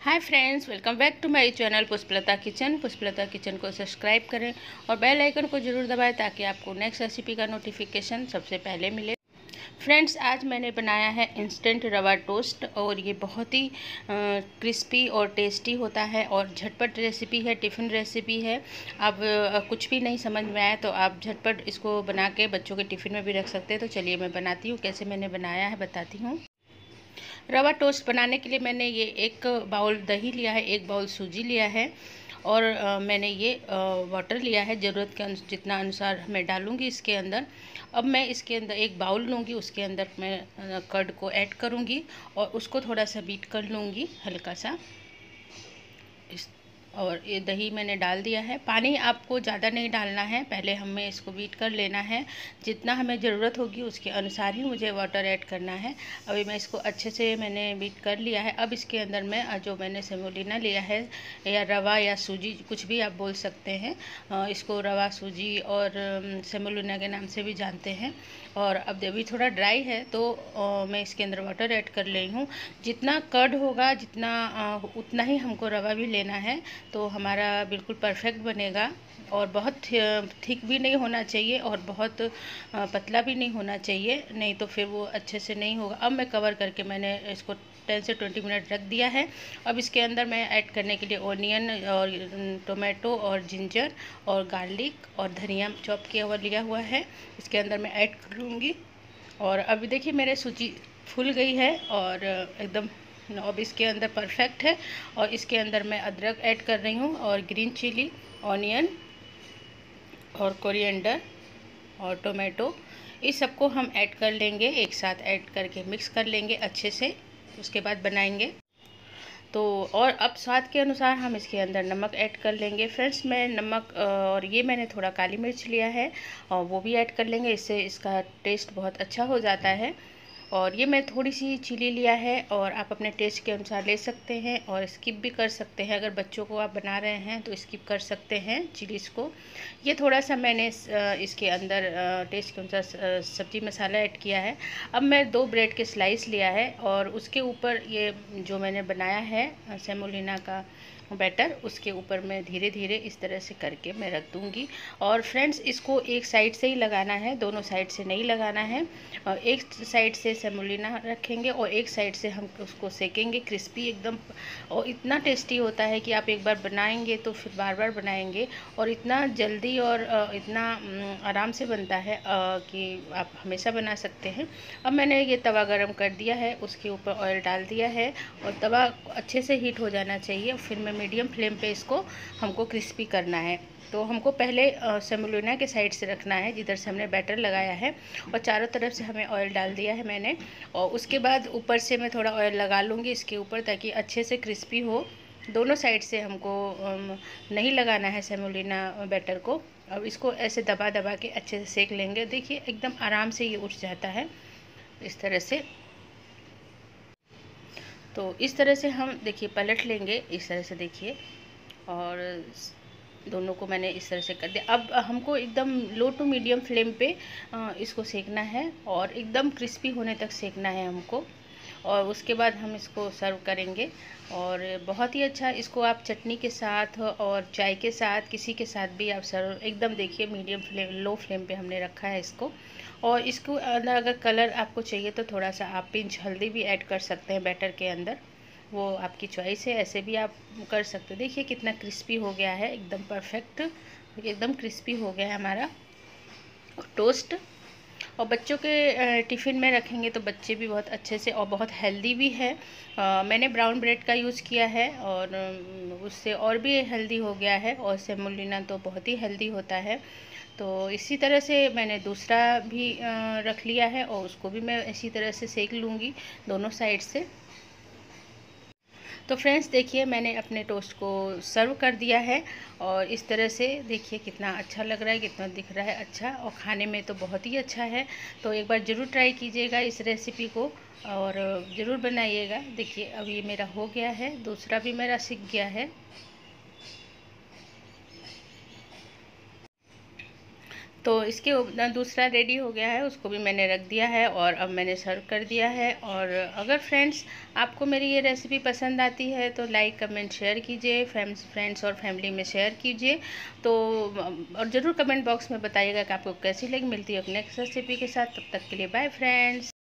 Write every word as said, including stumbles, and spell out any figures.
Hi friends, welcome back to my channel Pushpalata kitchen. Pushpalata kitchen को subscribe करें और bell icon को ज़रूर दबाएं ताकि आपको नेक्स्ट रेसिपी का नोटिफिकेशन सबसे पहले मिले। फ्रेंड्स, आज मैंने बनाया है इंस्टेंट रवा टोस्ट और ये बहुत ही क्रिस्पी और टेस्टी होता है और झटपट रेसिपी है, टिफ़िन रेसिपी है। अब आ, कुछ भी नहीं समझ में आया तो आप झटपट इसको बना के बच्चों के टिफ़िन में भी रख सकते हैं। तो चलिए मैं बनाती हूँ, कैसे मैंने बनाया है बताती हूँ। रवा टोस्ट बनाने के लिए मैंने ये एक बाउल दही लिया है, एक बाउल सूजी लिया है और आ, मैंने ये वाटर लिया है। ज़रूरत के जितना अनुसार मैं डालूँगी इसके अंदर। अब मैं इसके अंदर एक बाउल लूँगी, उसके अंदर मैं कर्ड को ऐड करूँगी और उसको थोड़ा सा बीट कर लूँगी हल्का सा। इस और ये दही मैंने डाल दिया है। पानी आपको ज़्यादा नहीं डालना है, पहले हमें इसको बीट कर लेना है। जितना हमें ज़रूरत होगी उसके अनुसार ही मुझे वाटर ऐड करना है। अभी मैं इसको अच्छे से मैंने बीट कर लिया है। अब इसके अंदर मैं जो मैंने सेमोलिना लिया है या रवा या सूजी, कुछ भी आप बोल सकते हैं, इसको रवा, सूजी और सेमोलिना के नाम से भी जानते हैं। और अब अभी थोड़ा ड्राई है तो मैं इसके अंदर वाटर ऐड कर रही हूँ। जितना कर्ड होगा जितना उतना ही हमको रवा भी लेना है, तो हमारा बिल्कुल परफेक्ट बनेगा। और बहुत थिक भी नहीं होना चाहिए और बहुत पतला भी नहीं होना चाहिए, नहीं तो फिर वो अच्छे से नहीं होगा। अब मैं कवर करके मैंने इसको टेन से ट्वेंटी मिनट रख दिया है। अब इसके अंदर मैं ऐड करने के लिए ओनियन और टोमेटो और जिंजर और गार्लिक और धनिया चॉप किया हुआ लिया हुआ है, इसके अंदर मैं ऐड करूँगी। और अभी देखिए मेरे सूजी फूल गई है और एकदम अब इसके अंदर परफेक्ट है। और इसके अंदर मैं अदरक ऐड कर रही हूँ और ग्रीन चिली, ऑनियन और कोरिएंडर और टोमेटो, इस सबको हम ऐड कर लेंगे, एक साथ ऐड करके मिक्स कर लेंगे अच्छे से। उसके बाद बनाएंगे तो। और अब स्वाद के अनुसार हम इसके अंदर नमक ऐड कर लेंगे। फ्रेंड्स, मैं नमक और ये मैंने थोड़ा काली मिर्च लिया है और वो भी ऐड कर लेंगे, इससे इसका टेस्ट बहुत अच्छा हो जाता है। और ये मैं थोड़ी सी चिली लिया है और आप अपने टेस्ट के अनुसार ले सकते हैं और स्किप भी कर सकते हैं। अगर बच्चों को आप बना रहे हैं तो स्किप कर सकते हैं चिलीज़ को। ये थोड़ा सा मैंने इसके अंदर टेस्ट के अनुसार सब्ज़ी मसाला ऐड किया है। अब मैं दो ब्रेड के स्लाइस लिया है और उसके ऊपर ये जो मैंने बनाया है सेमोलिना का बैटर, उसके ऊपर मैं धीरे धीरे इस तरह से करके मैं रख दूँगी। और फ्रेंड्स, इसको एक साइड से ही लगाना है, दोनों साइड से नहीं लगाना है। और एक साइड से सेमोलिना रखेंगे और एक साइड से हम उसको सेकेंगे क्रिस्पी एकदम। और इतना टेस्टी होता है कि आप एक बार बनाएंगे तो फिर बार बार बनाएंगे। और इतना जल्दी और इतना आराम से बनता है कि आप हमेशा बना सकते हैं। अब मैंने ये तवा गरम कर दिया है, उसके ऊपर ऑयल डाल दिया है और तवा अच्छे से हीट हो जाना चाहिए। फिर मैं मीडियम फ्लेम पे इसको हमको क्रिस्पी करना है। तो हमको पहले सेमोलिना के साइड से रखना है जिधर से हमने बैटर लगाया है, और चारों तरफ से हमें ऑयल डाल दिया है मैंने। और उसके बाद ऊपर से मैं थोड़ा ऑयल लगा लूँगी इसके ऊपर ताकि अच्छे से क्रिस्पी हो। दोनों साइड से हमको नहीं लगाना है सेमोलिना बैटर को। अब इसको ऐसे दबा दबा के अच्छे से सेक लेंगे। देखिए एकदम आराम से ये उठ जाता है इस तरह से। तो इस तरह से हम देखिए पलट लेंगे इस तरह से, देखिए। और दोनों को मैंने इस तरह से कर दिया। अब हमको एकदम लो टू मीडियम फ्लेम पे इसको सेकना है और एकदम क्रिस्पी होने तक सेकना है हमको। और उसके बाद हम इसको सर्व करेंगे। और बहुत ही अच्छा, इसको आप चटनी के साथ और चाय के साथ, किसी के साथ भी आप सर्व, एकदम देखिए मीडियम फ्लेम लो फ्लेम पे हमने रखा है इसको। और इसको अंदर अगर कलर आपको चाहिए तो थोड़ा सा आप पिंच हल्दी भी ऐड कर सकते हैं बैटर के अंदर, वो आपकी चॉइस है, ऐसे भी आप कर सकते हैं। देखिए कितना क्रिस्पी हो गया है, एकदम परफेक्ट, एकदम क्रिस्पी हो गया है हमारा टोस्ट। और बच्चों के टिफ़िन में रखेंगे तो बच्चे भी बहुत अच्छे से, और बहुत हेल्दी भी है। आ, मैंने ब्राउन ब्रेड का यूज़ किया है और उससे और भी हेल्दी हो गया है। और सेमोलिना तो बहुत ही हेल्दी होता है। तो इसी तरह से मैंने दूसरा भी आ, रख लिया है और उसको भी मैं इसी तरह से सेक लूँगी दोनों साइड से। तो फ्रेंड्स, देखिए मैंने अपने टोस्ट को सर्व कर दिया है और इस तरह से देखिए कितना अच्छा लग रहा है, कितना दिख रहा है अच्छा, और खाने में तो बहुत ही अच्छा है। तो एक बार ज़रूर ट्राई कीजिएगा इस रेसिपी को और ज़रूर बनाइएगा। देखिए अब ये मेरा हो गया है, दूसरा भी मेरा सीख गया है। तो इसके ऊप- दूसरा रेडी हो गया है, उसको भी मैंने रख दिया है और अब मैंने सर्व कर दिया है। और अगर फ्रेंड्स आपको मेरी ये रेसिपी पसंद आती है तो लाइक कमेंट शेयर कीजिए, फ्रेंड्स फ्रेंड्स और फैमिली में शेयर कीजिए। तो और ज़रूर कमेंट बॉक्स में बताइएगा कि आपको कैसी लगी। मिलती है नेक्स्ट रेसिपी के साथ, तब तक के लिए बाय फ्रेंड्स।